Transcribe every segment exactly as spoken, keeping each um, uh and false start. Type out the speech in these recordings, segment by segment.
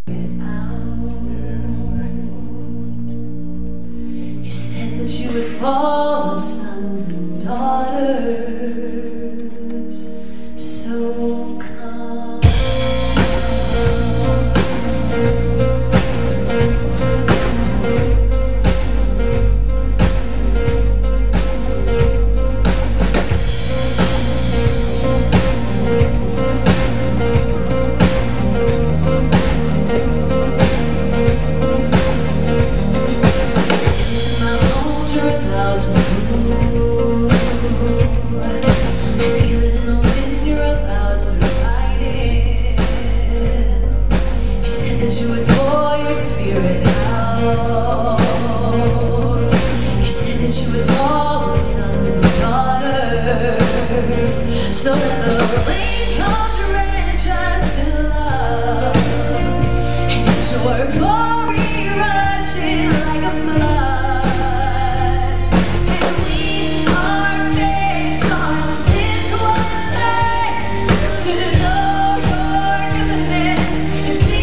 You said that you would fall on sons and daughters, so come. You would pour your spirit out. You said that you would fall on sons and daughters, so let the rain come to drench us in love, and let your glory rush in like a flood. And we are fixed on this one day, to know your goodness and see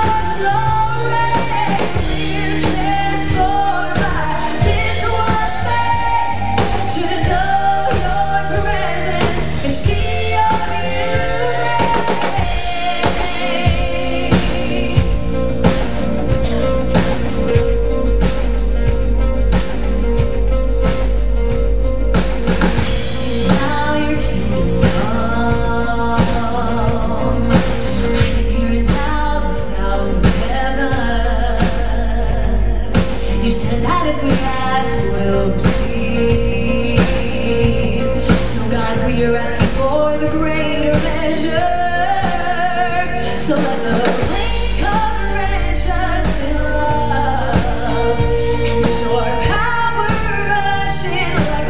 that if we ask, we'll receive. So God, we are asking for the greater measure. So let the rain come drench us in love, and let your power rush in like a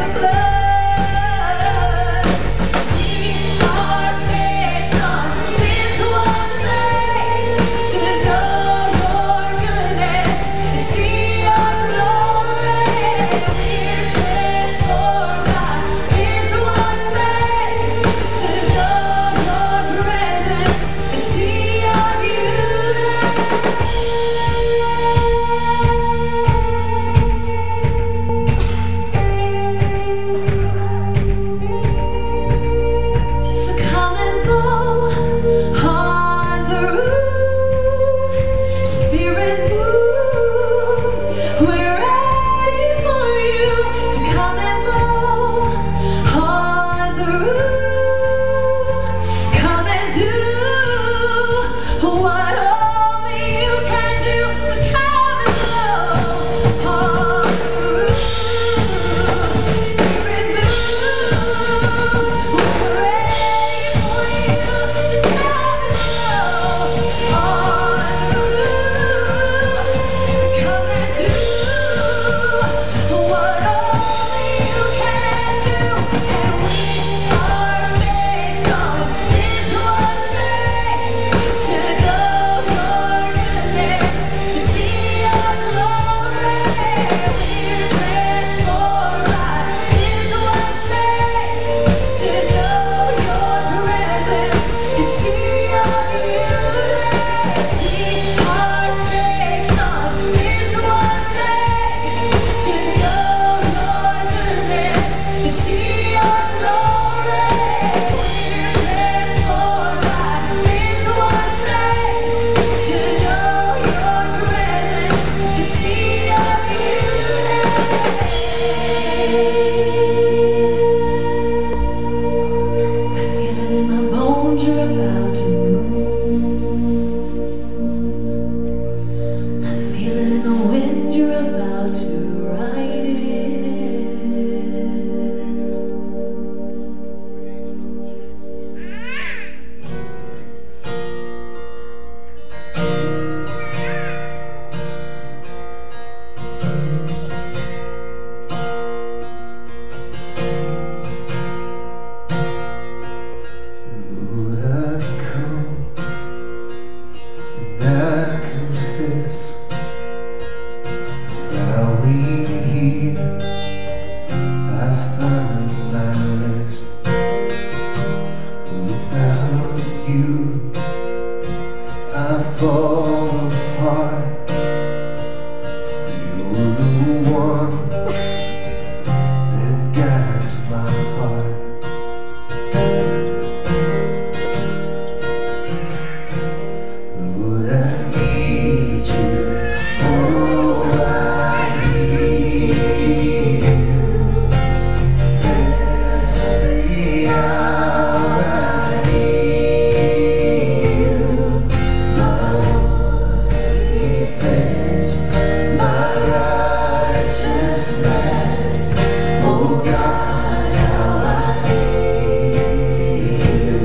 flood. We are fixed on this one day, to know your goodness and see defense, my righteousness. Oh God, how I need you.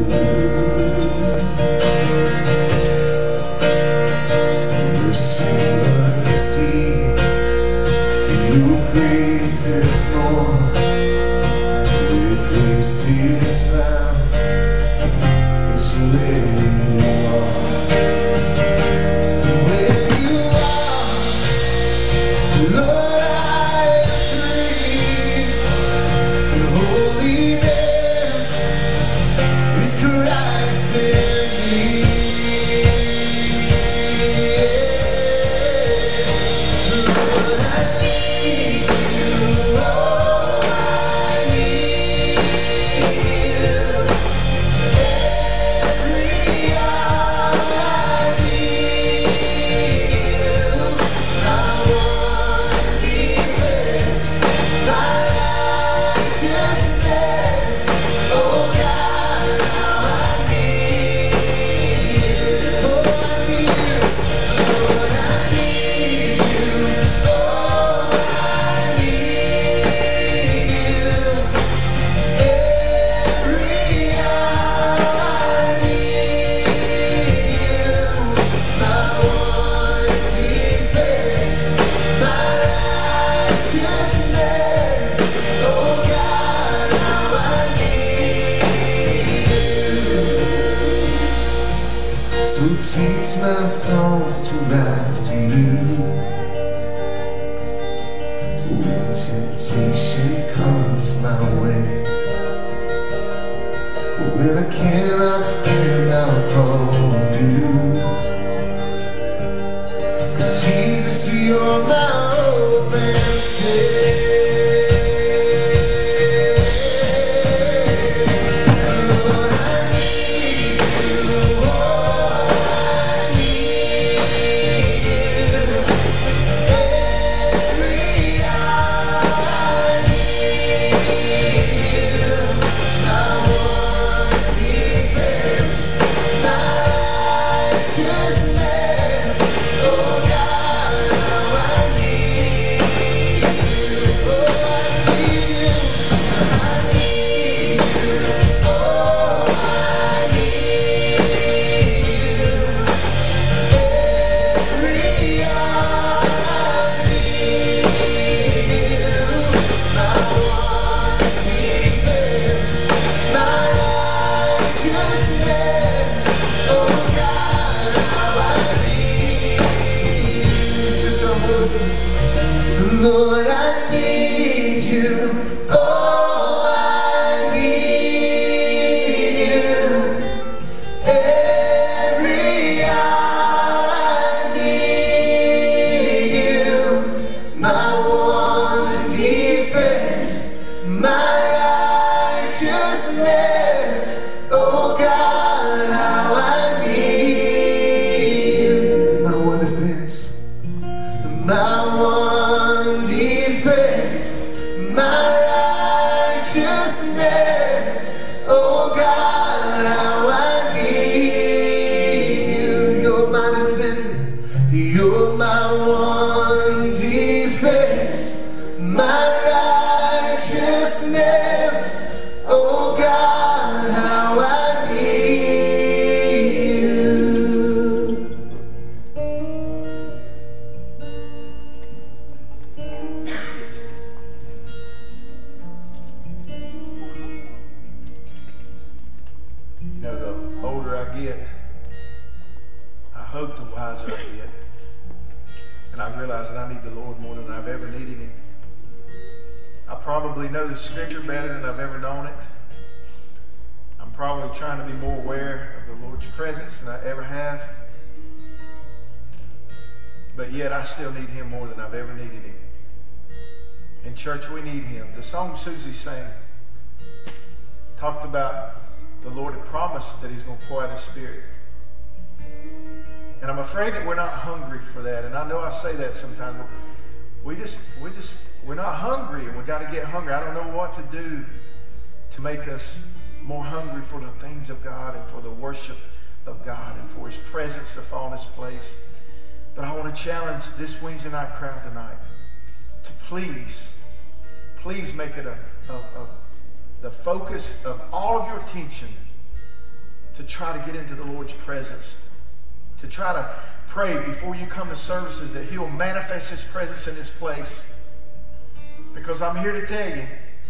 Your sin is deep, your grace is more. Where grace is found is where you are. Where you are, Lord, I am free. Your holiness is Christ in me. Lord, I need you. Oh, I need you. Every hour I need you. My one defense, my righteousness. Oh God, how I need you. Oh, I need you. Lord, I need you. Oh, I need you. Every hour I need you. My one defense, my righteousness. Oh God, how I need you. So teach my soul to rise to you when temptation comes my way. When I cannot stand, I'll follow you. 'Cause Jesus, you're my hope and stay. Lord, I need you. Oh, I need you. Every hour I need you. My one defense, my righteousness. Oh God, how I need you. Oh, I need you. I need you. Oh, I need you. Every hour I need you. My one defense, my righteousness. Oh God, how I need you. Just our voices. Lord, I need you. Oh, I need you. Every hour I need you. My one defense, my righteousness. Oh God, how I need you. My one defense, my one defense, my righteousness. Oh God, how I need you. You're my defender, you're my one defense, my righteousness. Oh God, how I need you. You know, the older I get, I hope the wiser I get. And I realize that I need the Lord more than I've ever needed Him. I probably know the scripture better than I've ever known it. I'm probably trying to be more aware of the Lord's presence than I ever have. But yet I still need Him more than I've ever needed Him. In church, we need Him. The song Susie sang talked about the Lord had promised that He's going to pour out His Spirit. And I'm afraid that we're not hungry for that. And I know I say that sometimes, but we just, we just, we're not hungry, and we got to get hungry. I don't know what to do to make us more hungry for the things of God and for the worship of God and for His presence to fall in this place. But I want to challenge this Wednesday night crowd tonight to please, please make it a, a, a, the focus of all of your attention to try to get into the Lord's presence, to try to pray before you come to services that He'll manifest His presence in this place. Because I'm here to tell you,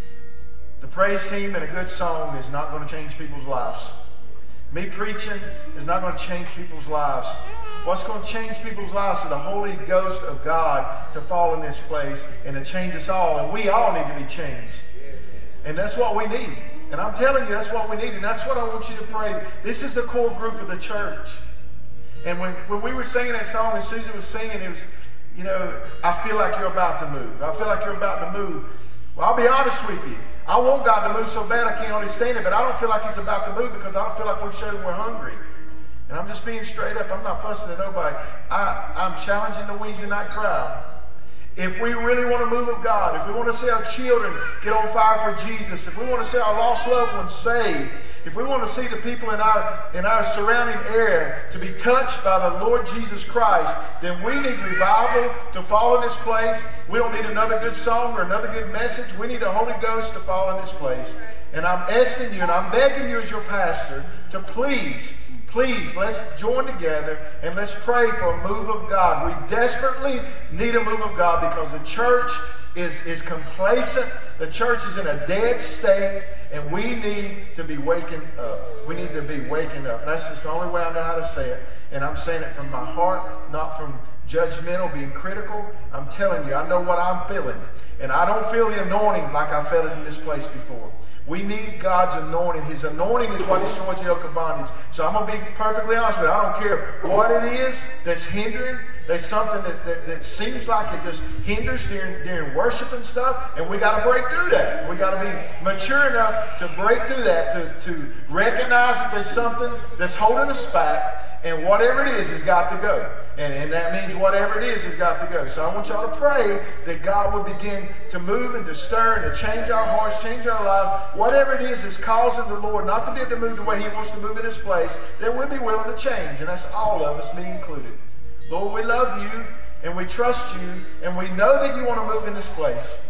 the praise team and a good song is not going to change people's lives. Me preaching is not going to change people's lives. What's going to change people's lives is the Holy Ghost of God to fall in this place and to change us all. And we all need to be changed. And that's what we need. And I'm telling you, that's what we need. And that's what I want you to pray. This is the core group of the church. And when, when we were singing that song and Susan was singing, it was, you know, I feel like you're about to move. I feel like you're about to move. Well, I'll be honest with you. I want God to move so bad I can't understand it, but I don't feel like He's about to move because I don't feel like we've showed Him we're hungry. And I'm just being straight up. I'm not fussing at nobody. I, I'm challenging the Wednesday night crowd. If we really want to move of God, if we want to see our children get on fire for Jesus, if we want to see our lost loved ones saved, if we want to see the people in our, in our surrounding area to be touched by the Lord Jesus Christ, then we need revival to fall in this place. We don't need another good song or another good message. We need the Holy Ghost to fall in this place. And I'm asking you and I'm begging you as your pastor to please, please, let's join together and let's pray for a move of God. We desperately need a move of God because the church is, is complacent. The church is in a dead state, and we need to be waking up. We need to be waking up. That's just the only way I know how to say it. And I'm saying it from my heart, not from judgmental, being critical. I'm telling you, I know what I'm feeling. And I don't feel the anointing like I felt it in this place before. We need God's anointing. His anointing is what destroys the yoke of bondage. So I'm going to be perfectly honest with you. I don't care what it is that's hindering. There's something that, that, that seems like it just hinders during, during worship and stuff, and we got to break through that. We got to be mature enough to break through that, to, to recognize that there's something that's holding us back, and whatever it is has got to go. And, and that means whatever it is has got to go. So I want y'all to pray that God would begin to move and to stir and to change our hearts, change our lives. Whatever it is that's causing the Lord not to be able to move the way He wants to move in this place, that we'll be willing to change. And that's all of us, me included. Lord, we love you and we trust you and we know that you want to move in this place.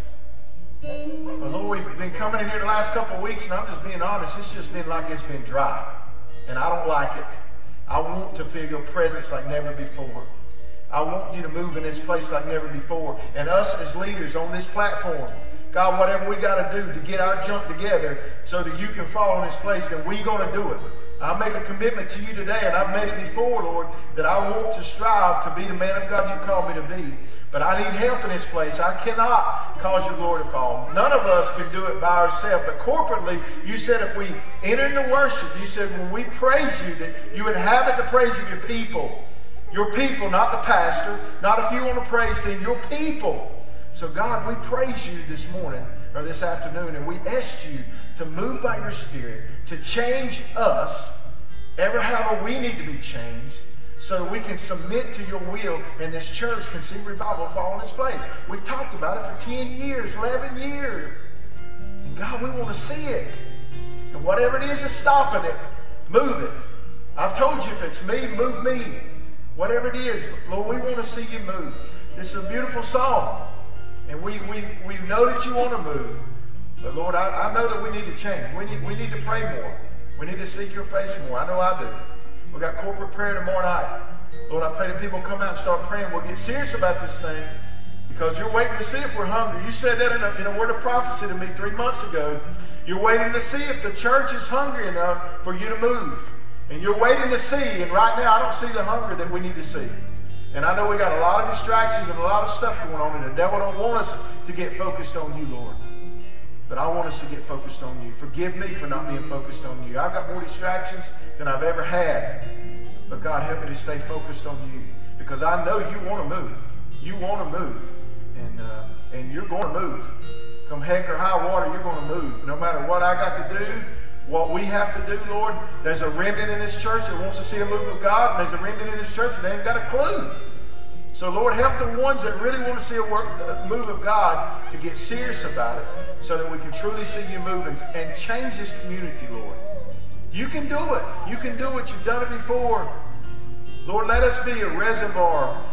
But Lord, we've been coming in here the last couple of weeks and I'm just being honest, it's just been like it's been dry. And I don't like it. I want to feel your presence like never before. I want you to move in this place like never before. And us as leaders on this platform, God, whatever we got to do to get our junk together so that you can fall in this place, then we're going to do it. I make a commitment to you today, and I've made it before, Lord, that I want to strive to be the man of God you've called me to be. But I need help in this place. I cannot cause your glory to fall. None of us can do it by ourselves. But corporately, you said if we enter into worship, you said when we praise you, that you inhabit the praise of your people. Your people, not the pastor, not a few on the praise team, your people. So God, we praise you this morning, or this afternoon, and we ask you to move by your Spirit, to change us, ever however we need to be changed, so that we can submit to your will and this church can see revival fall in its place. We've talked about it for ten years, eleven years. And God, we want to see it. And whatever it is that's stopping it, move it. I've told you if it's me, move me. Whatever it is, Lord, we want to see you move. This is a beautiful song. And we, we, we know that you want to move. But Lord, I, I know that we need to change. We need, we need to pray more. We need to seek your face more. I know I do. We got corporate prayer tomorrow night. Lord, I pray that people come out and start praying. We'll get serious about this thing because you're waiting to see if we're hungry. You said that in a, in a word of prophecy to me three months ago. You're waiting to see if the church is hungry enough for you to move. And you're waiting to see, and right now I don't see the hunger that we need to see. And I know we got a lot of distractions and a lot of stuff going on, and the devil don't want us to get focused on you, Lord. But I want us to get focused on you. Forgive me for not being focused on you. I've got more distractions than I've ever had. But God, help me to stay focused on you. Because I know you want to move. You want to move. And, uh, and you're going to move. Come heck or high water, you're going to move. No matter what I got to do, what we have to do, Lord, there's a remnant in this church that wants to see a move of God. And there's a remnant in this church that ain't got a clue. So, Lord, help the ones that really want to see a, work, a move of God to get serious about it so that we can truly see you move and, and change this community, Lord. You can do it. You can do it. You've done it before. Lord, let us be a reservoir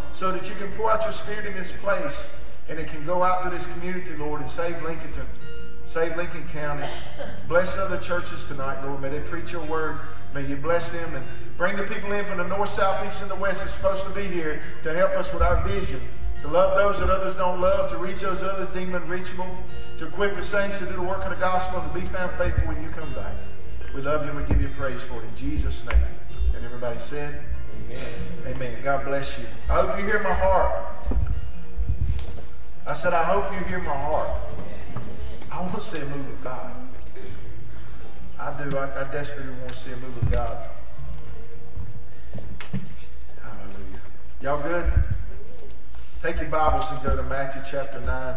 so that you can pour out your Spirit in this place and it can go out to this community, Lord, and save Lincolnton, save Lincoln County. Bless other churches tonight, Lord. May they preach your word. May you bless them and bring the people in from the north, south, east, and the west that's supposed to be here to help us with our vision, to love those that others don't love, to reach those others deemed unreachable, to equip the saints to do the work of the gospel and to be found faithful when you come back. We love you and we give you praise for it in Jesus' name. And everybody said, amen. Amen. God bless you. I hope you hear my heart. I said, I hope you hear my heart. I want to see a move of God. I do. I, I desperately want to see a move of God. Hallelujah. Y'all good? Take your Bibles and go to Matthew chapter nine.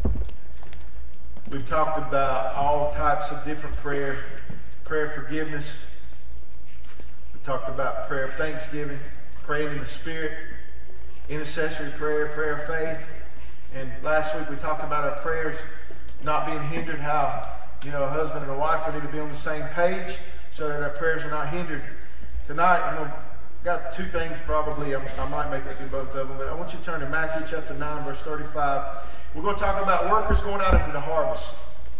We've talked about all types of different prayer, prayer of forgiveness. We talked about prayer of thanksgiving, praying in the Spirit, intercessory prayer, prayer of faith. And last week we talked about our prayers not being hindered, how, you know, a husband and a wife need to be on the same page so that our prayers are not hindered. Tonight, I'm going to, got two things probably. I'm, I might make it through both of them, but I want you to turn to Matthew chapter nine, verse thirty-five. We're going to talk about workers going out into the harvest.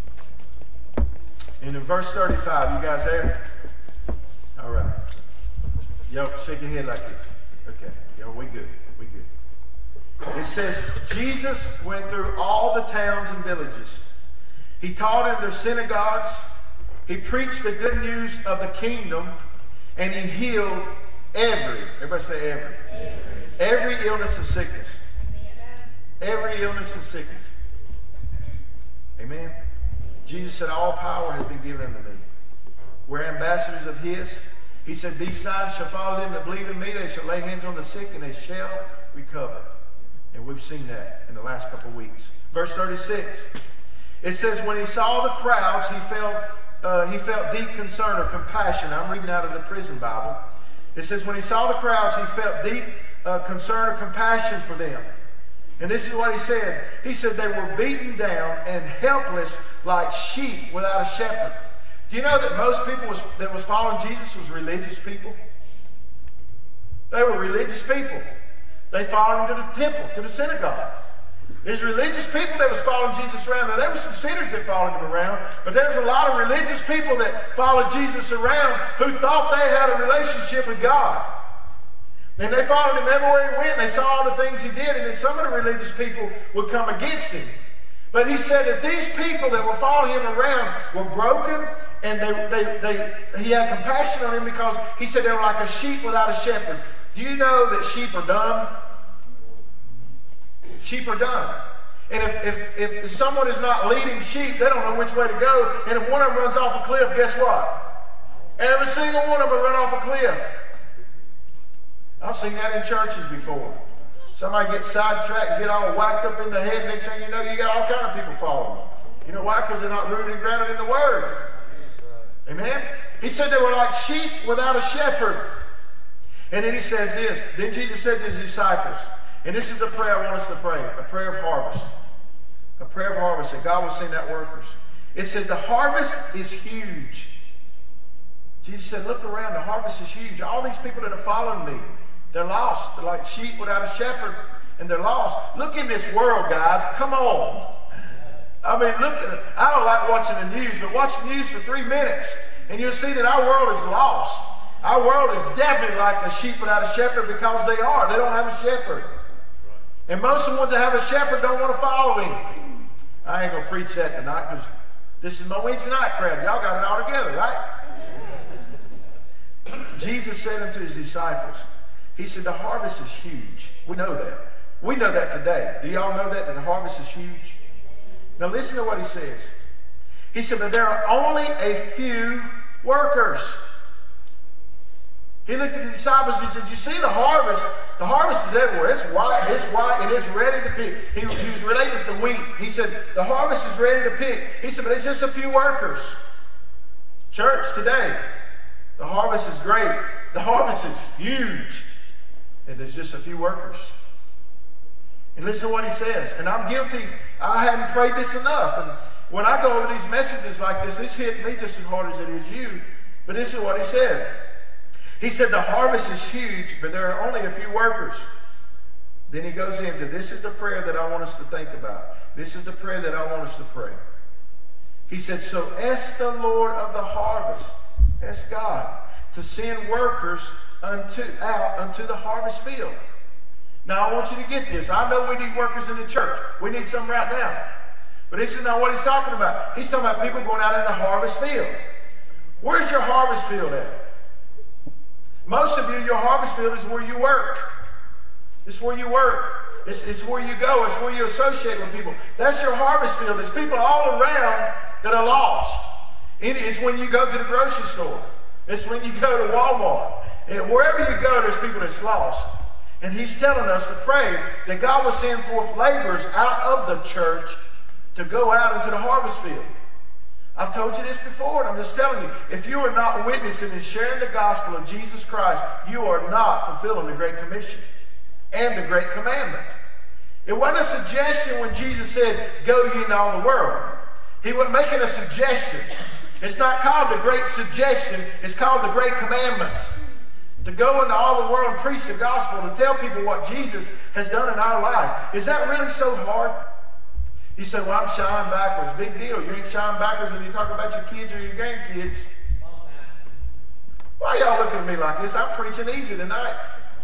And in verse thirty-five, you guys there? All right. Yo, shake your head like this. Okay. Yo, we good. We good. It says, Jesus went through all the towns and villages. He taught in their synagogues. He preached the good news of the kingdom. And he healed every, everybody say every, every, every illness and sickness. Every illness and sickness. Amen. Jesus said, all power has been given unto me. We're ambassadors of his. He said, these signs shall follow them that believe in me. They shall lay hands on the sick and they shall recover. And we've seen that in the last couple of weeks. Verse thirty-six. It says, when he saw the crowds, he felt, uh, he felt deep concern or compassion. I'm reading out of the Prison Bible. It says, when he saw the crowds, he felt deep uh, concern or compassion for them. And this is what he said. He said they were beaten down and helpless like sheep without a shepherd. Do you know that most people was, that was following Jesus was religious people? They were religious people. They followed him to the temple, to the synagogue. There's religious people that was following Jesus around. Now, there were some sinners that followed him around, but there's a lot of religious people that followed Jesus around who thought they had a relationship with God. And they followed him everywhere he went. They saw all the things he did, and then some of the religious people would come against him. But he said that these people that were following him around were broken, and they, they, they, he had compassion on them because he said they were like a sheep without a shepherd. Do you know that sheep are dumb? Sheep are dumb. And if, if, if someone is not leading sheep, they don't know which way to go. And if one of them runs off a cliff, guess what? Every single one of them will run off a cliff. I've seen that in churches before. Somebody gets sidetracked and get all whacked up in the head. Next thing you know, you got all kind of people following them. You know why? Because they're not rooted and grounded in the Word. Amen? He said they were like sheep without a shepherd. And then he says this. Then Jesus said to his disciples, and this is the prayer I want us to pray, a prayer of harvest. A prayer of harvest, that God will send out workers. It says the harvest is huge. Jesus said, look around, the harvest is huge. All these people that are following me, they're lost. They're like sheep without a shepherd, and they're lost. Look in this world, guys. Come on. I mean, look at it. I don't like watching the news, but watch the news for three minutes, and you'll see that our world is lost. Our world is definitely like a sheep without a shepherd because they are. They don't have a shepherd. And most of the ones that have a shepherd don't want to follow him. I ain't going to preach that tonight because this is my Wednesday night crowd. Y'all got it all together, right? Jesus said unto his disciples, he said, the harvest is huge. We know that. We know that today. Do y'all know that, that the harvest is huge? Now listen to what he says. He said, but there are only a few workers. He looked at the disciples and he said, you see the harvest? The harvest is everywhere. It's white, it's white, and it's ready to pick. He, he was related to wheat. He said, the harvest is ready to pick. He said, but there's just a few workers. Church, today, the harvest is great. The harvest is huge. And there's just a few workers. And listen to what he says. And I'm guilty. I hadn't prayed this enough. And when I go over these messages like this, it's hitting me just as hard as it is you. But this is what he said. He said, the harvest is huge, but there are only a few workers. Then he goes into, this is the prayer that I want us to think about. This is the prayer that I want us to pray. He said, so ask the Lord of the harvest, ask God, to send workers unto, out unto the harvest field. Now, I want you to get this. I know we need workers in the church. We need some right now. But this is not what he's talking about. He's talking about people going out in the harvest field. Where's your harvest field at? Most of you, your harvest field is where you work. It's where you work. It's, it's where you go. It's where you associate with people. That's your harvest field. There's people all around that are lost. It's when you go to the grocery store. It's when you go to Walmart. And wherever you go, there's people that's lost. And he's telling us to pray that God will send forth laborers out of the church to go out into the harvest field. I've told you this before, and I'm just telling you, if you are not witnessing and sharing the gospel of Jesus Christ, you are not fulfilling the Great Commission and the Great Commandment. It wasn't a suggestion when Jesus said, go ye into all the world. He wasn't making a suggestion. It's not called the Great Suggestion, it's called the Great Commandment. To go into all the world and preach the gospel, to tell people what Jesus has done in our life. Is that really so hard? You say, well, I'm shying backwards. Big deal. You ain't shying backwards when you talk about your kids or your grandkids. Why y'all looking at me like this? I'm preaching easy tonight.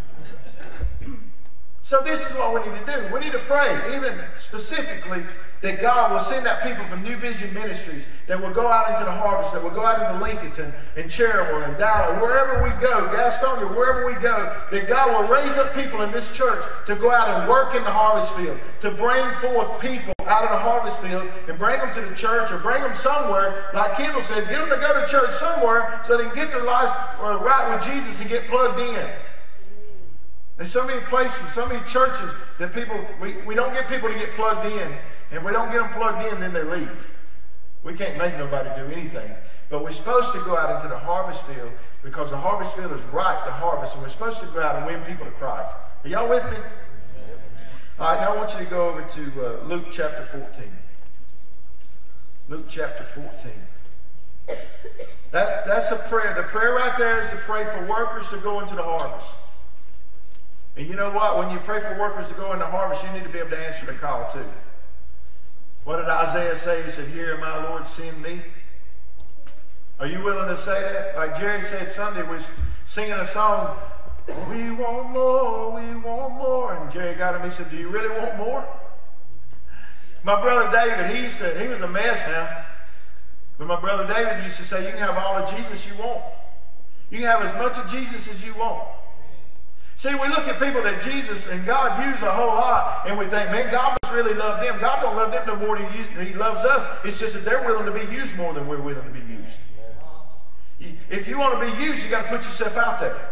So this is what we need to do. We need to pray, even specifically, that God will send out people from New Vision Ministries that will go out into the harvest, that will go out into Lincoln and Cherryville and Dallas, wherever we go, Gastonia, wherever we go, that God will raise up people in this church to go out and work in the harvest field, to bring forth people out of the harvest field and bring them to the church or bring them somewhere, like Kendall said, get them to go to church somewhere so they can get their life right with Jesus and get plugged in. There's so many places, so many churches that people, we, we don't get people to get plugged in. And if we don't get them plugged in, then they leave. We can't make nobody do anything. But we're supposed to go out into the harvest field because the harvest field is ripe, the harvest, and we're supposed to go out and win people to Christ. Are y'all with me? All right, now I want you to go over to uh, Luke chapter fourteen. Luke chapter fourteen. That, that's a prayer. The prayer right there is to pray for workers to go into the harvest. And you know what? When you pray for workers to go into the harvest, you need to be able to answer the call too. What did Isaiah say? He said, here am I, Lord, send me. Are you willing to say that? Like Jerry said Sunday, we was singing a song, we want more, we want more. And Jerry got him, he said, do you really want more? My brother David, he used to, he was a mess now. But my brother David used to say, you can have all of Jesus you want. You can have as much of Jesus as you want. See, we look at people that Jesus and God use a whole lot, and we think, man, God must really love them. God don't love them no more than he loves us. It's just that they're willing to be used more than we're willing to be used. If you want to be used, you got to put yourself out there.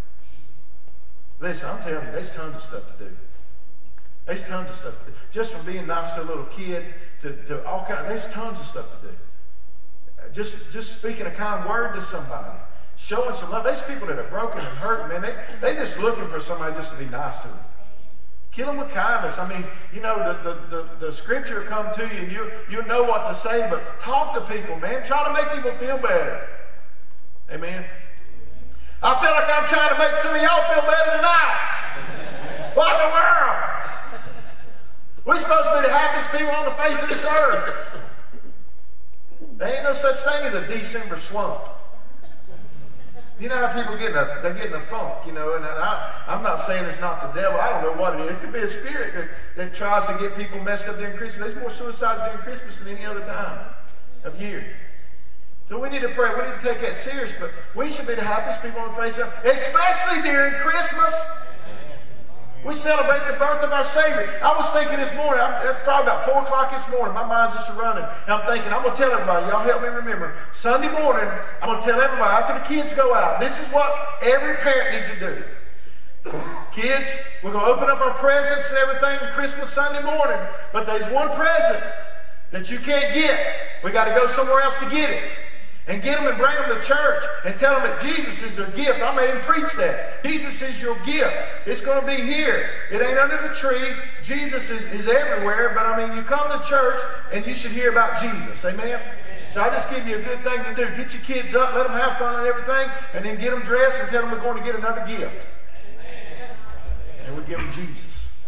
Listen, I'm telling you, there's tons of stuff to do. There's tons of stuff to do. Just from being nice to a little kid to, to all kinds, there's tons of stuff to do. Just, just speaking a kind word to somebody. Showing some love. There's people that are broken and hurt, man. They, they're just looking for somebody just to be nice to them. Kill them with kindness. I mean, you know, the, the, the, the scripture will come to you and you, you know what to say, but talk to people, man. Try to make people feel better. Amen. I feel like I'm trying to make some of y'all feel better tonight. What in the world? We're supposed to be the happiest people on the face of this earth. There ain't no such thing as a December slump. You know how people get in a, they get in a funk, you know, and I, I'm not saying it's not the devil. I don't know what it is. It could be a spirit that, that tries to get people messed up during Christmas. There's more suicides during Christmas than any other time of year. So we need to pray. We need to take that serious, but we should be the happiest people on the face of the earth, especially during Christmas. We celebrate the birth of our Savior. I was thinking this morning, I'm, probably about four o'clock this morning, my mind's just running. And I'm thinking, I'm going to tell everybody, y'all help me remember. Sunday morning, I'm going to tell everybody, after the kids go out, this is what every parent needs to do. Kids, we're going to open up our presents and everything Christmas Sunday morning. But there's one present that you can't get. We got to go somewhere else to get it. And get them and bring them to church and tell them that Jesus is their gift. I may even preach that. Jesus is your gift. It's going to be here. It ain't under the tree. Jesus is, is everywhere. But I mean, you come to church and you should hear about Jesus. Amen? So I just give you a good thing to do. Get your kids up, let them have fun and everything, and then get them dressed and tell them we're going to get another gift. And we give them Jesus.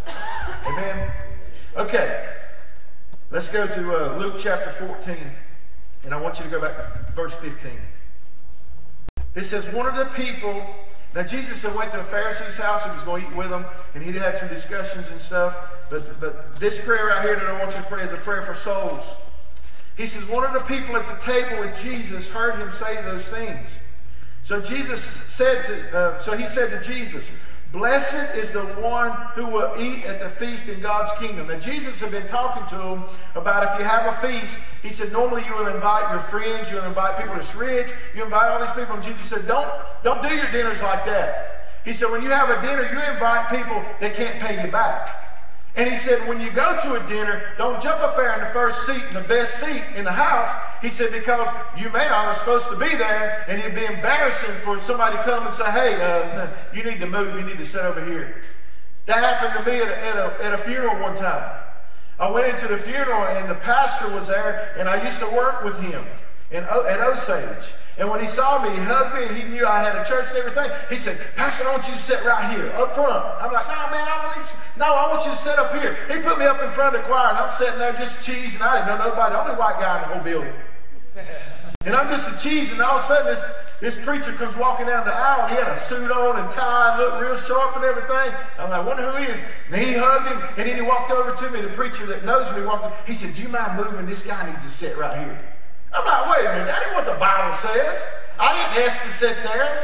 Amen. Okay. Let's go to uh, Luke chapter fourteen. And I want you to go back to verse fifteen. It says, one of the people, now Jesus had went to a Pharisee's house, he was going to eat with them, and he had some discussions and stuff. But, but this prayer right here that I want you to pray is a prayer for souls. He says, one of the people at the table with Jesus heard him say those things. So Jesus said to, uh, so he said to Jesus, blessed is the one who will eat at the feast in God's kingdom. Now Jesus had been talking to him about if you have a feast, he said normally you will invite your friends, you'll invite people that's rich, you invite all these people. And Jesus said, don't, don't do your dinners like that. He said when you have a dinner, you invite people that can't pay you back. And he said, when you go to a dinner, don't jump up there in the first seat, in the best seat in the house. He said, because you may not are supposed to be there, and it'd be embarrassing for somebody to come and say, hey, uh, you need to move, you need to sit over here. That happened to me at a, at a, at a funeral one time. I went into the funeral, and the pastor was there, and I used to work with him in, at Osage. And when he saw me, he hugged me, and he knew I had a church and everything. He said, Pastor, I want you to sit right here, up front. I'm like, no, man, I don't need to. No, I want you to sit up here. He put me up in front of the choir, and I'm sitting there just cheesing. I didn't know nobody, the only white guy in the whole building. And I'm just a cheese, and all of a sudden this, this preacher comes walking down the aisle, and he had a suit on and tie and looked real sharp and everything. I'm like, I wonder who he is. And he hugged him, and then he walked over to me. The preacher that knows me walked over. He said, do you mind moving? This guy needs to sit right here. I'm like, wait a minute, that ain't what the Bible says. I didn't ask to sit there.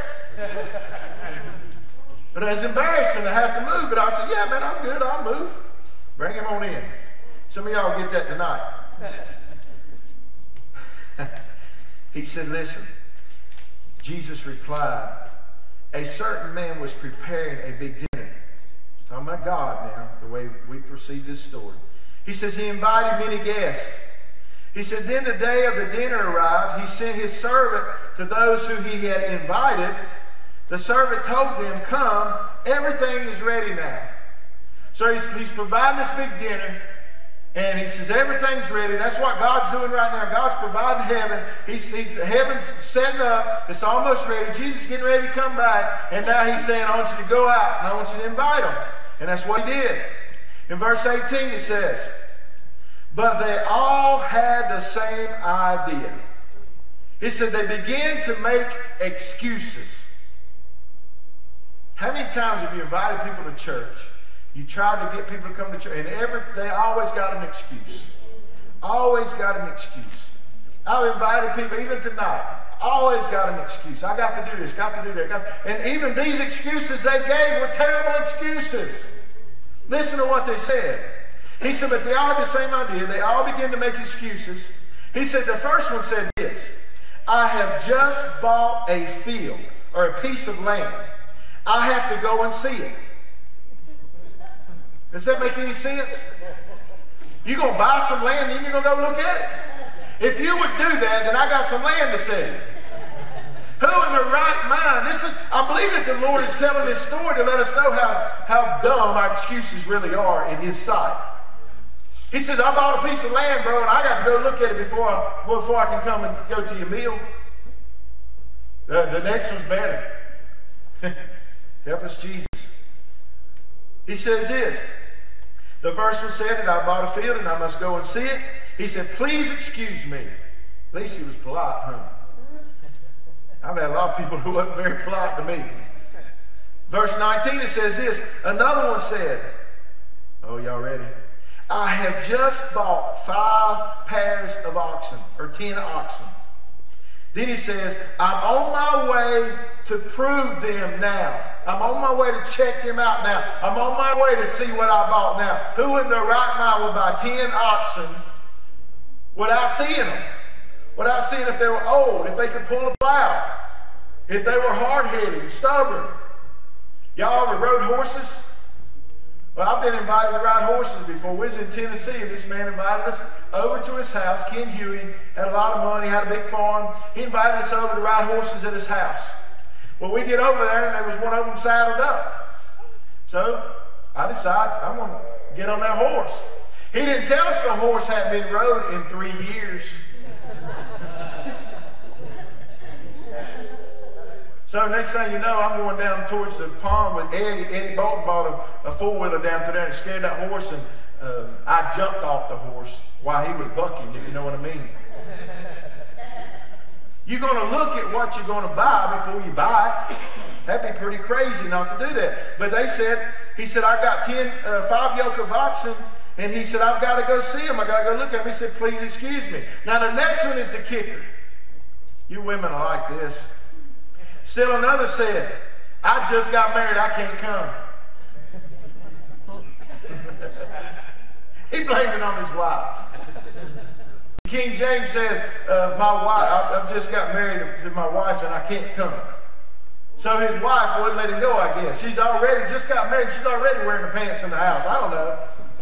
But it was embarrassing to have to move. But I said, yeah, man, I'm good, I'll move. Bring him on in. Some of y'all get that tonight. He said, listen, Jesus replied, a certain man was preparing a big dinner. He's talking about God now, the way we perceive this story. He says he invited many guests. He said, then the day of the dinner arrived. He sent his servant to those who he had invited. The servant told them, come, everything is ready now. So he's, he's providing this big dinner. And he says, everything's ready. That's what God's doing right now. God's providing heaven. He's, he's heaven's setting up. It's almost ready. Jesus is getting ready to come back. And now he's saying, I want you to go out and I want you to invite them. And that's what he did. In verse eighteen it says, but they all had the same idea. He said they began to make excuses. How many times have you invited people to church? You tried to get people to come to church, and every, they always got an excuse. Always got an excuse. I've invited people, even tonight, always got an excuse. I got to do this, got to do that. Got, and even these excuses they gave were terrible excuses. Listen to what they said. He said, but they all had the same idea. They all began to make excuses. He said, the first one said this, I have just bought a field or a piece of land. I have to go and see it. Does that make any sense? You're going to buy some land, then you're going to go look at it? If you would do that, then I got some land to sell you. Who in their right mind? This is, I believe that the Lord is telling this story to let us know how, how dumb our excuses really are in His sight. He says, I bought a piece of land, bro, and I got to go look at it before I, before I can come and go to your meal. The, the next one's better. Help us, Jesus. He says this. The verse was said that I bought a field and I must go and see it. He said, please excuse me. At least he was polite, huh? I've had a lot of people who wasn't very polite to me. Verse nineteen, it says this. Another one said, oh, y'all ready? I have just bought five pairs of oxen, or ten oxen. Then he says, I'm on my way to prove them now. I'm on my way to check them out now. I'm on my way to see what I bought now. Who in their right mind would buy ten oxen without seeing them? Without seeing if they were old, if they could pull a plow, if they were hard-headed and stubborn. Y'all ever rode horses? Well, I've been invited to ride horses before. We was in Tennessee, and this man invited us over to his house. Ken Huey had a lot of money, had a big farm. He invited us over to ride horses at his house. Well, we get over there, and there was one of them saddled up. So I decided I'm going to get on that horse. He didn't tell us the horse hadn't been rode in three years. So next thing you know, I'm going down towards the pond with Eddie. Eddie Bolton bought a, a four-wheeler down through there and scared that horse, and uh, I jumped off the horse while he was bucking, if you know what I mean. You're going to look at what you're going to buy before you buy it. That'd be pretty crazy not to do that. But they said, he said, I got ten, uh, five yoke of oxen, and he said, I've got to go see him. I got to go look at him. He said, please excuse me. Now the next one is the kicker. You women are like this. Still another said, I just got married, I can't come. He blamed it on his wife. King James says, uh, my wife, I, I've just got married to my wife and I can't come. So his wife wouldn't let him go, I guess. She's already, just got married, she's already wearing the pants in the house. I don't know.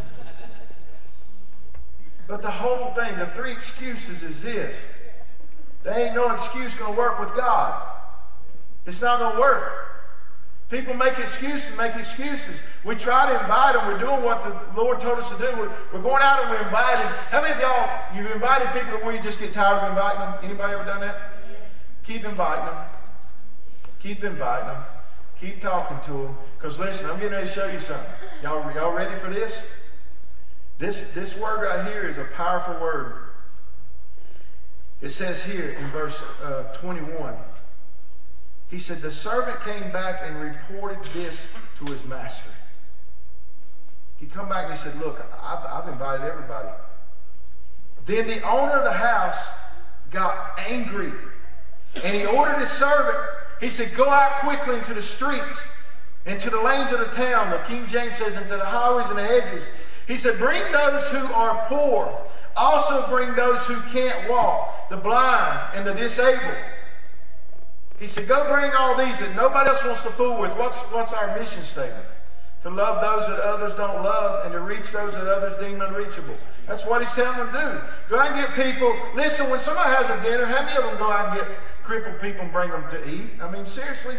But the whole thing, the three excuses is this. There ain't no excuse going to work with God. It's not going to work. People make excuses, make excuses. We try to invite them. We're doing what the Lord told us to do. We're, we're going out and we're inviting. How many of y'all, you've invited people to where you just get tired of inviting them? Anybody ever done that? Keep inviting them. Keep inviting them. Keep talking to them. Because listen, I'm getting ready to show you something. Y'all, y'all ready for this? This, this word right here is a powerful word. It says here in verse uh, twenty-one, he said, the servant came back and reported this to his master. He come back and he said, look, I've, I've invited everybody. Then the owner of the house got angry, and he ordered his servant, he said, go out quickly into the streets, into the lanes of the town. The King James says, into the highways and the hedges. He said, bring those who are poor. Also bring those who can't walk, the blind and the disabled. He said, go bring all these that nobody else wants to fool with. What's, what's our mission statement? To love those that others don't love and to reach those that others deem unreachable. That's what he's telling them to do. Go out and get people. Listen, when somebody has a dinner, how many of them go out and get crippled people and bring them to eat? I mean, seriously?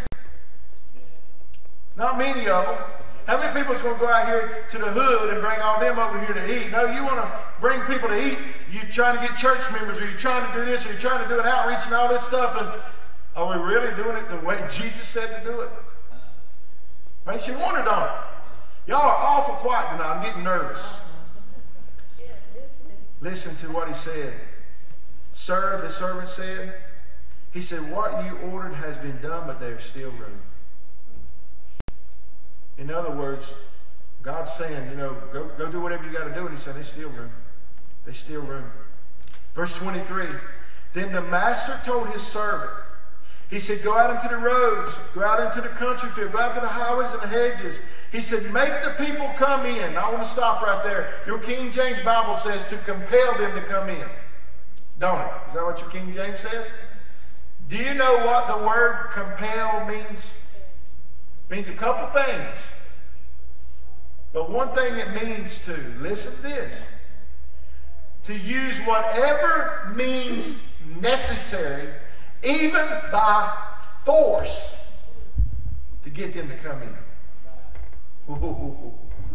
Not many of them. How many people is going to go out here to the hood and bring all them over here to eat? No, you want to bring people to eat. You're trying to get church members, or you're trying to do this, or you're trying to do an outreach and all this stuff. And are we really doing it the way Jesus said to do it? Makes you wonder, don't it? Y'all are awful quiet tonight. I'm getting nervous. Listen to what he said. Sir, the servant said, he said, what you ordered has been done, but there's still room. In other words, God's saying, you know, go, go do whatever you got to do. And he said, there's still room. There's still room. Verse twenty-three, then the master told his servant, he said, go out into the roads, go out into the country field, go out to the highways and the hedges. He said, make the people come in. I want to stop right there. Your King James Bible says to compel them to come in. Don't it? Is that what your King James says? Do you know what the word compel means? It means a couple things. But one thing it means to, listen to this, to use whatever means necessary, even by force, to get them to come in. Ooh.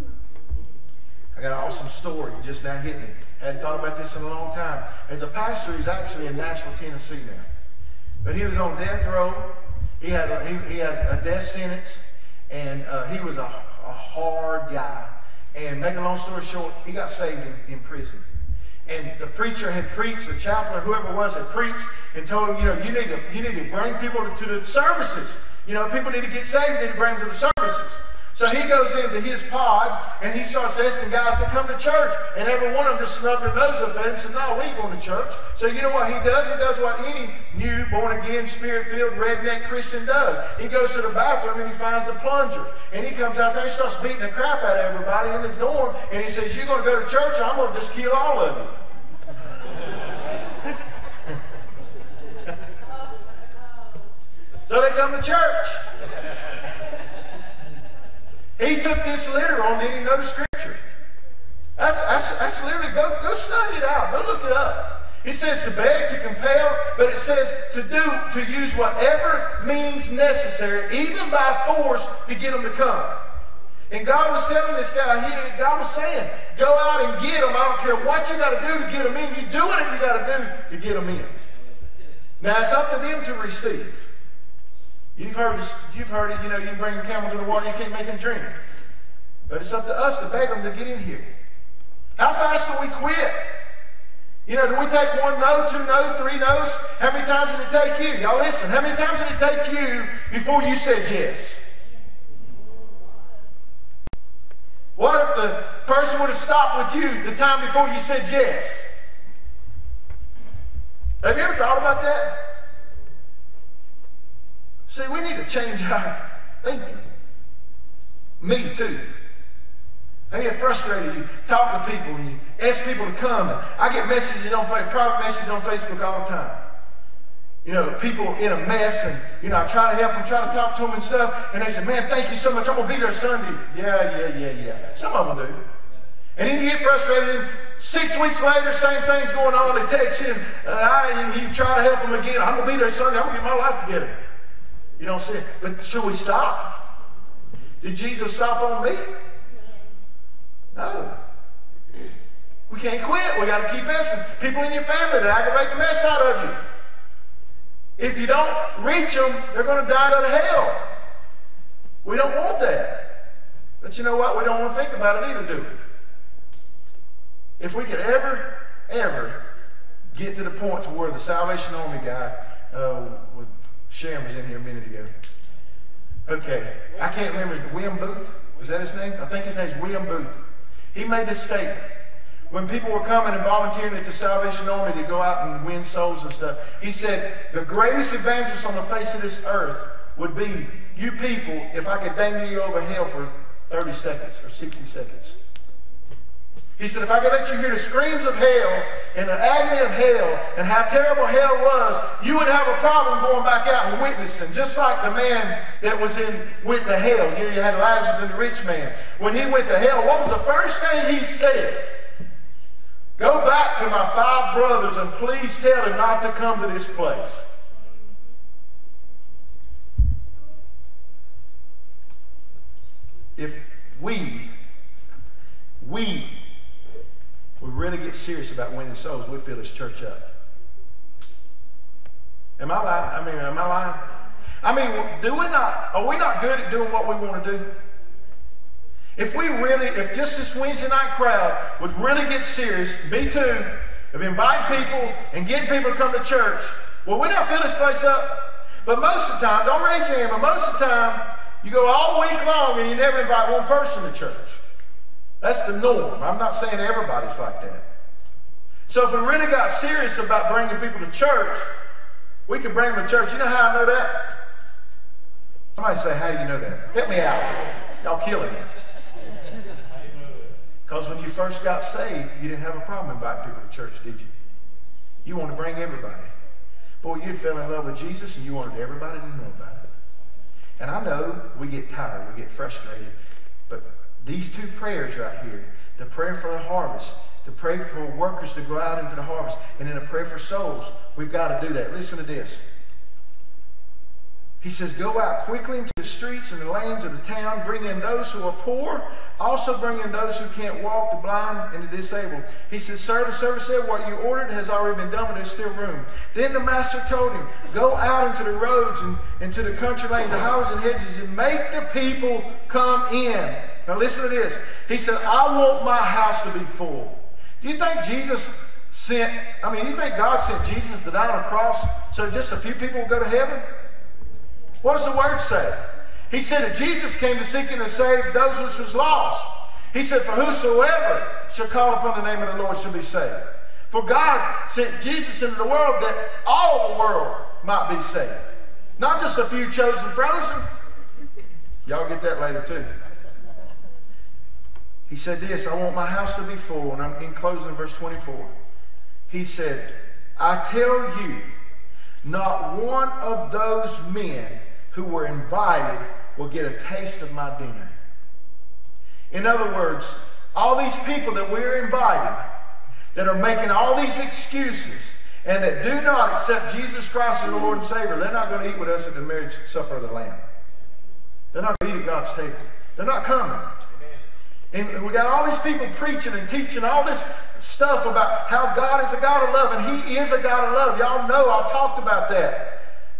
I got an awesome story just now hit me. I hadn't thought about this in a long time. As a pastor, he's actually in Nashville, Tennessee now. But he was on death row. He had a, he, he had a death sentence, and uh, he was a, a hard guy. And make a long story short, he got saved in, in prison. And the preacher had preached, the chaplain, whoever it was, had preached and told him, you know, you need to, you need to bring people to, to the services. You know, people need to get saved, you need to bring them to the services. So he goes into his pod and he starts asking guys to come to church. And every one of them just snubbed their nose up at him and said, no, we ain't going to church. So you know what he does? He does what any new, born-again, spirit-filled, redneck Christian does. He goes to the bathroom and he finds the plunger. And he comes out there and he starts beating the crap out of everybody in his dorm. And he says, you're going to go to church or I'm going to just kill all of you. So they come to church. He took this literal and didn't know the scripture. That's, that's, that's literally, go, go study it out. Go look it up. It says to beg, to compel, but it says to do, to use whatever means necessary, even by force, to get them to come. And God was telling this guy here, God was saying, go out and get them. I don't care what you got to do to get them in. You do whatever you got to do to get them in. Now, it's up to them to receive. You've heard this, you've heard it, you know, you can bring a camel to the water, you can't make him drink. But it's up to us to beg them to get in here. How fast do we quit? You know, do we take one no, two no, three no's? How many times did it take you? Y'all listen, how many times did it take you before you said yes? What if the person would have stopped with you the time before you said yes? Have you ever thought about that? See, we need to change our thinking. Me too. I get frustrated. You talk to people and you ask people to come. And I get messages on Facebook, private messages on Facebook all the time. You know, people in a mess, and you know, I try to help them, try to talk to them and stuff. And they say, "Man, thank you so much. I'm gonna be there Sunday." Yeah, yeah, yeah, yeah. Some of them do. And then you get frustrated. And six weeks later, same thing's going on. They text you, and, uh, I, and you try to help them again. I'm gonna be there Sunday. I'm gonna get my life together. You don't see it. But should we stop? Did Jesus stop on me? No. We can't quit. We got to keep asking. People in your family that aggravate the mess out of you. If you don't reach them, they're going to die and go to hell. We don't want that. But you know what? We don't want to think about it either, do we? If we could ever, ever get to the point to where the Salvation Army guy, uh, with Sharon was in here a minute ago. Okay, I can't remember. William Booth? Was that his name? I think his name's William Booth. He made this statement. When people were coming and volunteering at the Salvation Army to go out and win souls and stuff, he said, the greatest evangelist on the face of this earth would be you people if I could dangle you over hell for thirty seconds or sixty seconds. He said, if I could let you hear the screams of hell and the agony of hell and how terrible hell was, you would have a problem going back out and witnessing. Just like the man that was in went to hell. You know, you had Lazarus and the rich man. When he went to hell, what was the first thing he said? Go back to my five brothers and please tell them not to come to this place. If we, we, we really get serious about winning souls, we'll fill this church up. Am I lying? I mean, am I lying? I mean, do we not, are we not good at doing what we want to do? If we really, if just this Wednesday night crowd would really get serious, me too, of inviting people and getting people to come to church, well, we not fill this place up. But most of the time, don't raise your hand, but most of the time, you go all week long and you never invite one person to church. That's the norm. I'm not saying everybody's like that. So if we really got serious about bringing people to church, we could bring them to church. You know how I know that? Somebody say, how do you know that? Help me out. Y'all killing me. Because when you first got saved, you didn't have a problem inviting people to church, did you? You wanted to bring everybody. Boy, you'd fell in love with Jesus and you wanted everybody to know about it. And I know we get tired, we get frustrated, but these two prayers right here, the prayer for the harvest, the prayer for workers to go out into the harvest, and then a prayer for souls, we've got to do that. Listen to this. He says, go out quickly into the streets and the lanes of the town, bring in those who are poor, also bring in those who can't walk, the blind and the disabled. He says, sir, the servant said, what you ordered has already been done, but there's still room. Then the master told him, go out into the roads and into the country lanes, the highways and hedges, and make the people come in. Now listen to this. He said, I want my house to be full. Do you think Jesus sent, I mean, you think God sent Jesus to die on a cross so just a few people will go to heaven? What does the word say? He said that Jesus came to seek and to save those which was lost. He said, for whosoever shall call upon the name of the Lord shall be saved. For God sent Jesus into the world that all the world might be saved. Not just a few chosen frozen. Y'all get that later too. He said this, I want my house to be full. And I'm in closing in verse twenty-four. He said, I tell you, not one of those men who were invited will get a taste of my dinner. In other words, all these people that we're invited, that are making all these excuses, and that do not accept Jesus Christ as the Lord and Savior, they're not going to eat with us at the marriage supper of the Lamb. They're not going to eat at God's table. They're not coming. And we got all these people preaching and teaching all this stuff about how God is a God of love, and He is a God of love. Y'all know I've talked about that.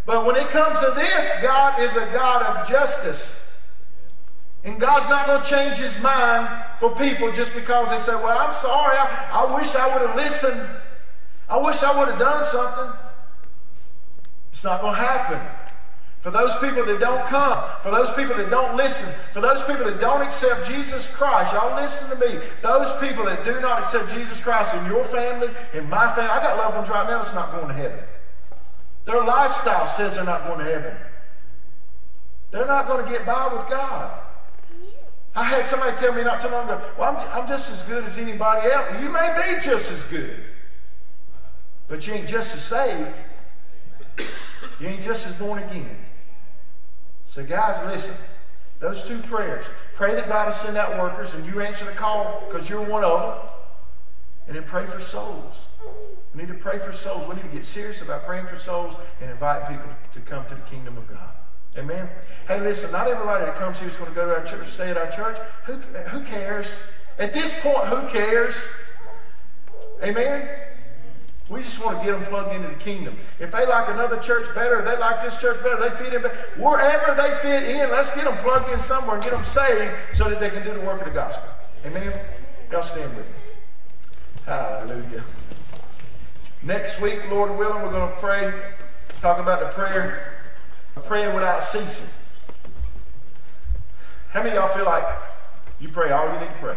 But when it comes to this, God is a God of justice. And God's not going to change his mind for people just because they say, well, I'm sorry, I, I wish I would have listened. I wish I would have done something. It's not going to happen. For those people that don't come, for those people that don't listen, for those people that don't accept Jesus Christ, y'all listen to me. Those people that do not accept Jesus Christ in your family, in my family, I got loved ones right now that's not going to heaven. Their lifestyle says they're not going to heaven. They're not going to get by with God. I had somebody tell me not too long ago, well, I'm, I'm just as good as anybody else. You may be just as good, but you ain't just as saved. You ain't just as born again. So guys, listen, those two prayers. Pray that God will send out workers and you answer the call because you're one of them. And then pray for souls. We need to pray for souls. We need to get serious about praying for souls and inviting people to come to the kingdom of God. Amen? Hey, listen, not everybody that comes here is going to go to our church, stay at our church. Who, who cares? At this point, who cares? Amen? We just want to get them plugged into the kingdom. If they like another church better, if they like this church better, they fit in better. Wherever they fit in, let's get them plugged in somewhere and get them saved so that they can do the work of the gospel. Amen? God stand with me. Hallelujah. Next week, Lord willing, we're going to pray, talk about the prayer, praying without ceasing. How many of y'all feel like you pray all you need to pray?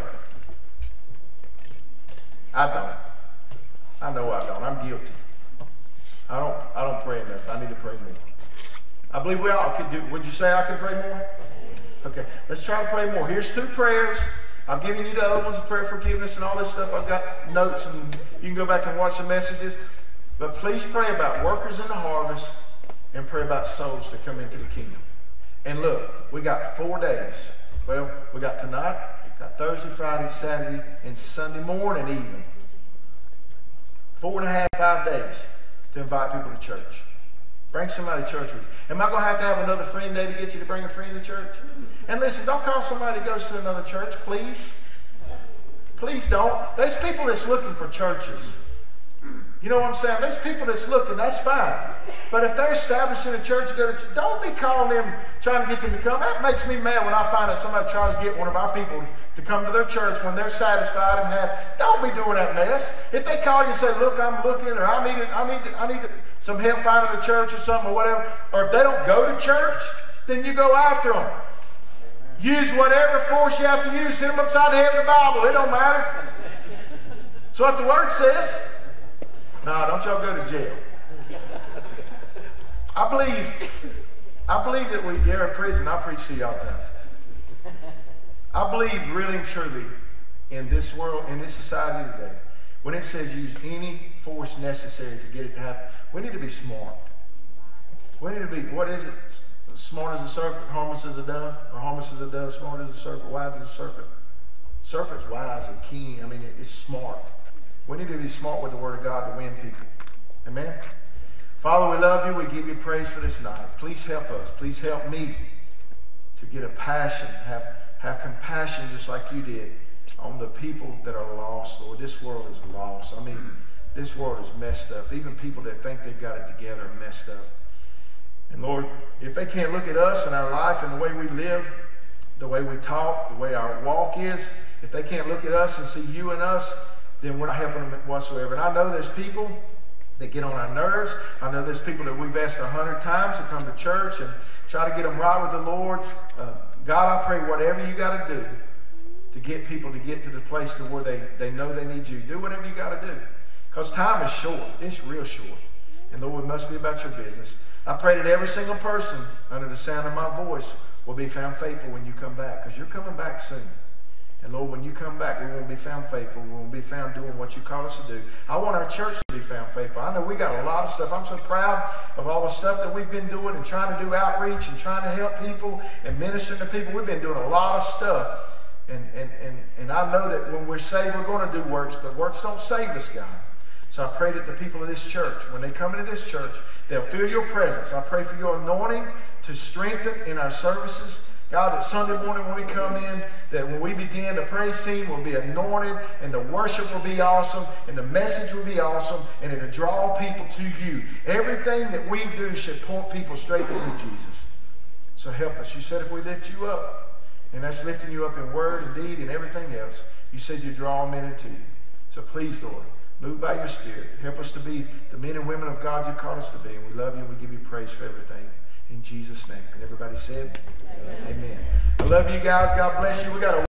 I don't. I know I don't. I'm guilty. I don't I don't pray enough. I need to pray more. I believe we all could do. Would you say I can pray more? Okay, let's try to pray more. Here's two prayers. I've given you the other ones, prayer forgiveness and all this stuff. I've got notes and you can go back and watch the messages. But please pray about workers in the harvest and pray about souls to come into the kingdom. And look, we got four days. Well, we got tonight, got Thursday, Friday, Saturday, and Sunday morning even. Four and a half, five days to invite people to church. Bring somebody to church with you. Am I going to have to have another friend day to get you to bring a friend to church? And listen, don't call somebody that goes to another church, please. Please don't. There's people that's looking for churches. You know what I'm saying? There's people that's looking, that's fine. But if they're establishing a church, go to church, don't be calling them, trying to get them to come. That makes me mad when I find that somebody tries to get one of our people to come to their church when they're satisfied and happy. Don't be doing that mess. If they call you and say, look, I'm looking, or I need, I need, I need some help finding a church or something or whatever, or if they don't go to church, then you go after them. Use whatever force you have to use. Send them upside the head of the Bible. It don't matter. That's what the Word says. No, don't y'all go to jail. I believe, I believe that we are in prison. I preach to y'all time. I believe really and truly in this world, in this society today, when it says use any force necessary to get it to happen, we need to be smart. We need to be, what is it? Smart as a serpent, harmless as a dove, or harmless as a dove, smart as a serpent, wise as a serpent. Serpent's wise and keen. I mean, it's smart. We need to be smart with the Word of God to win people. Amen? Father, we love you. We give you praise for this night. Please help us. Please help me to get a passion, have, have compassion just like you did on the people that are lost, Lord. This world is lost. I mean, this world is messed up. Even people that think they've got it together are messed up. And Lord, if they can't look at us and our life and the way we live, the way we talk, the way our walk is, if they can't look at us and see you and us, then we're not helping them whatsoever. And I know there's people that get on our nerves. I know there's people that we've asked a hundred times to come to church and try to get them right with the Lord. Uh, God, I pray whatever you got to do to get people to get to the place to where they, they know they need you. Do whatever you got to do. Because time is short. It's real short. And Lord, it must be about your business. I pray that every single person under the sound of my voice will be found faithful when you come back. Because you're coming back soon. And Lord, when you come back, we won't be found faithful. We won't be found doing what you call us to do. I want our church to be found faithful. I know we got a lot of stuff. I'm so proud of all the stuff that we've been doing and trying to do outreach and trying to help people and ministering to people. We've been doing a lot of stuff. And, and, and, and I know that when we're saved, we're going to do works, but works don't save us, God. So I pray that the people of this church, when they come into this church, they'll feel your presence. I pray for your anointing to strengthen in our services. God, that Sunday morning when we come in, that when we begin, the praise team will be anointed, and the worship will be awesome, and the message will be awesome, and it'll draw people to you. Everything that we do should point people straight to you, Jesus. So help us. You said if we lift you up, and that's lifting you up in word and deed and everything else, you said you'd draw men into you. So please, Lord, move by your Spirit. Help us to be the men and women of God you've called us to be. And we love you and we give you praise for everything. In Jesus' name. And everybody said, Amen. Amen. I love you guys. God bless you. We got a